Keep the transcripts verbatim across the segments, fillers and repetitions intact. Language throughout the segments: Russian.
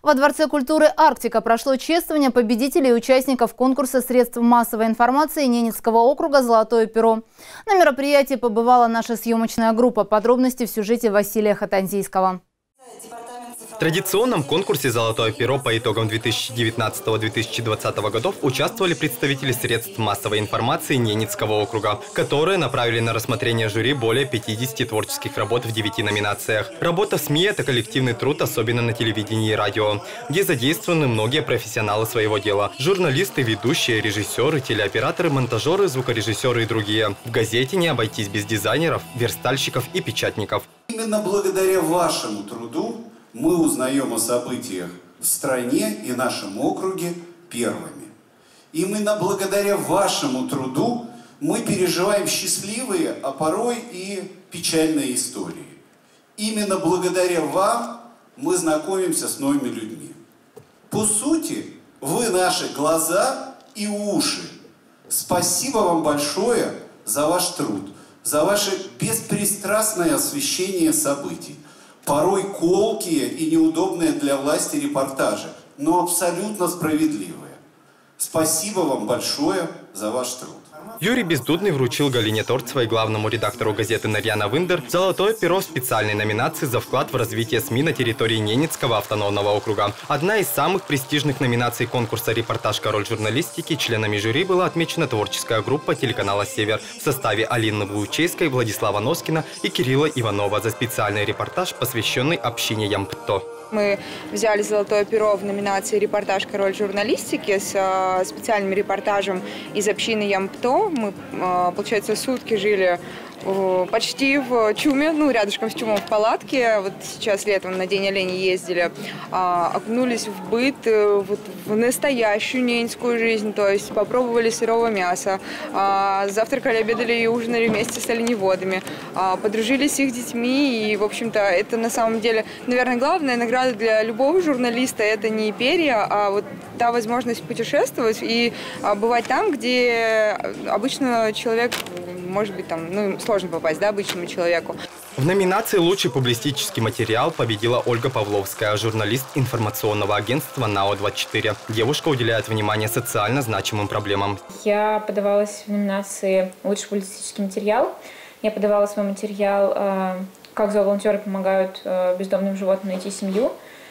Во Дворце культуры «Арктика» прошло чествование победителей и участников конкурса средств массовой информации Ненецкого округа «Золотое перо». На мероприятии побывала наша съемочная группа. Подробности в сюжете Василия Хатанзийского. В традиционном конкурсе «Золотое перо» по итогам две тысячи девятнадцатого — две тысячи двадцатого годов участвовали представители средств массовой информации Ненецкого округа, которые направили на рассмотрение жюри более пятидесяти творческих работ в девяти номинациях. Работа в СМИ – это коллективный труд, особенно на телевидении и радио, где задействованы многие профессионалы своего дела – журналисты, ведущие, режиссеры, телеоператоры, монтажеры, звукорежиссеры и другие. В газете не обойтись без дизайнеров, верстальщиков и печатников. Именно благодаря вашему труду мы узнаем о событиях в стране и нашем округе первыми. Именно благодаря вашему труду мы переживаем счастливые, а порой и печальные истории. Именно благодаря вам мы знакомимся с новыми людьми. По сути, вы наши глаза и уши. Спасибо вам большое за ваш труд, за ваше беспристрастное освещение событий. Порой колкие и неудобные для власти репортажи, но абсолютно справедливые. Спасибо вам большое за ваш труд. Юрий Бездудный вручил Галине Торцевой, главному редактору газеты «Нарьяна Виндер», «Золотое перо» в специальной номинации за вклад в развитие СМИ на территории Ненецкого автономного округа. Одна из самых престижных номинаций конкурса «Репортаж. Король журналистики» членами жюри была отмечена творческая группа телеканала «Север» в составе Алины Влучейской, Владислава Носкина и Кирилла Иванова за специальный репортаж, посвященный общине Ямпто. Мы взяли «Золотое перо» в номинации «Репортаж. Король журналистики» с э, специальным репортажем из общины Ямпто. Мы, э, получается, сутки жили э, почти в Чуме, ну, рядышком с Чумом в палатке. Вот сейчас летом на День оленя ездили, э, окунулись в быт, э, вот, в настоящую ненецкую жизнь, то есть попробовали сырого мяса, э, завтракали, обедали и ужинали вместе с оленеводами, э, подружились с их детьми. И, в общем-то, это на самом деле, наверное, главная награда для любого журналиста. Это не перья, а вот та возможность путешествовать и а, бывать там, где обычно человек, может быть, там, ну, сложно попасть, да, обычному человеку. В номинации «Лучший публицистический материал» победила Ольга Павловская, журналист информационного агентства НАО двадцать четыре. Девушка уделяет внимание социально значимым проблемам. Я подавалась в номинации «Лучший публицистический материал». Я подавала свой материал «Как зооволонтеры помогают бездомным животным найти семью».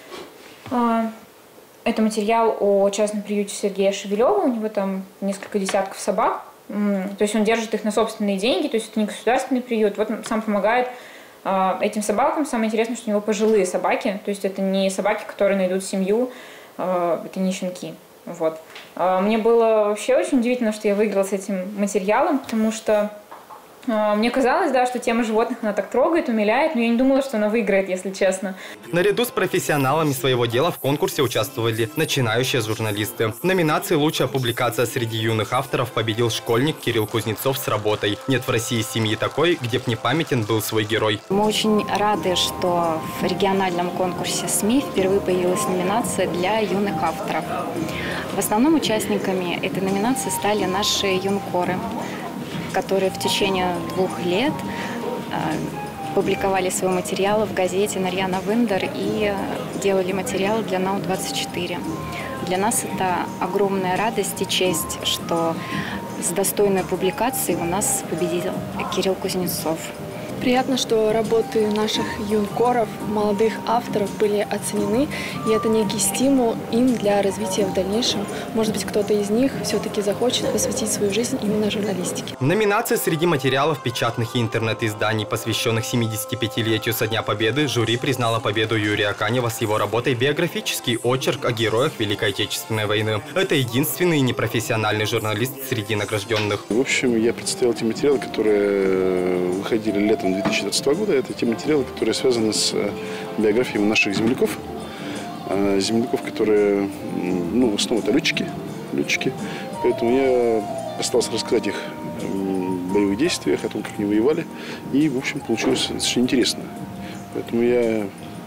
Это материал о частном приюте Сергея Шевелева. У него там несколько десятков собак. То есть он держит их на собственные деньги. То есть это не государственный приют. Вот он сам помогает этим собакам. Самое интересное, что у него пожилые собаки. То есть это не собаки, которые найдут семью. Это не щенки. Вот. Мне было вообще очень удивительно, что я выиграла с этим материалом, потому что мне казалось, да, что тема животных она так трогает, умиляет, но я не думала, что она выиграет, если честно. Наряду с профессионалами своего дела в конкурсе участвовали начинающие журналисты. В номинации «Лучшая публикация среди юных авторов» победил школьник Кирилл Кузнецов с работой «Нет в России семьи такой, где б не памятен был свой герой». Мы очень рады, что в региональном конкурсе СМИ впервые появилась номинация для юных авторов. В основном участниками этой номинации стали наши юнкоры, которые в течение двух лет э, публиковали свои материалы в газете «Нарьяна Виндер» и делали материалы для НАО двадцать четыре. Для нас это огромная радость и честь, что с достойной публикацией у нас победил Кирилл Кузнецов. Приятно, что работы наших юнкоров, молодых авторов были оценены, и это некий стимул им для развития в дальнейшем. Может быть, кто-то из них все-таки захочет посвятить свою жизнь именно журналистике. В номинации среди материалов печатных и интернет-изданий, посвященных семидесятипятилетию со Дня Победы, жюри признало победу Юрия Канева с его работой «Биографический очерк о героях Великой Отечественной войны». Это единственный непрофессиональный журналист среди награжденных. В общем, я представил те материалы, которые выходили летом две тысячи двадцатого года. Это те материалы, которые связаны с биографиями наших земляков. Земляков, которые, ну, в основном это летчики. летчики. Поэтому я постарался рассказать их о боевых действиях, о том, как они воевали. И, в общем, получилось достаточно интересно. Поэтому я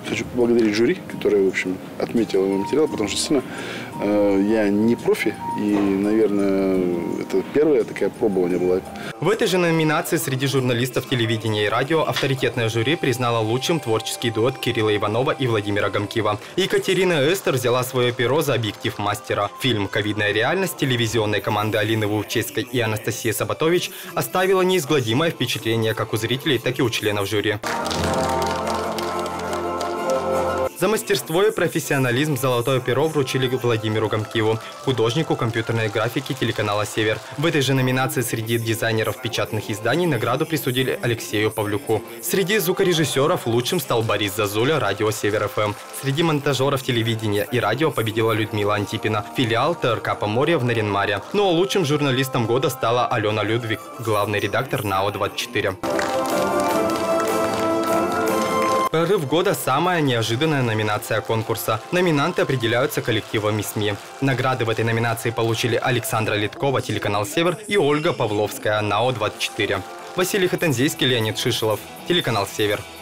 хочу поблагодарить жюри, которое, в общем, отметило мой материал, потому что, действительно, э, я не профи, и, наверное, это первая такая проба у меня была. В этой же номинации среди журналистов телевидения и радио авторитетное жюри признало лучшим творческий дуэт Кирилла Иванова и Владимира Гомкива. Екатерина Эстер взяла свое перо за объектив мастера. Фильм «Ковидная реальность» телевизионной команды Алины Вовчевской и Анастасии Сабатович оставила неизгладимое впечатление как у зрителей, так и у членов жюри. За мастерство и профессионализм «Золотое перо» вручили Владимиру Гомкиву, художнику компьютерной графики телеканала «Север». В этой же номинации среди дизайнеров печатных изданий награду присудили Алексею Павлюку. Среди звукорежиссеров лучшим стал Борис Зазуля, радио «Север-ФМ». Среди монтажеров телевидения и радио победила Людмила Антипина, филиал ТРК «Поморье» в Нарьян-Маре. Ну а лучшим журналистом года стала Алена Людвиг, главный редактор НАО двадцать четыре. Прорыв года – самая неожиданная номинация конкурса. Номинанты определяются коллективами СМИ. Награды в этой номинации получили Александра Литкова, телеканал «Север», и Ольга Павловская, НАО двадцать четыре. Василий Хатанзейский, Леонид Шишелов, телеканал «Север».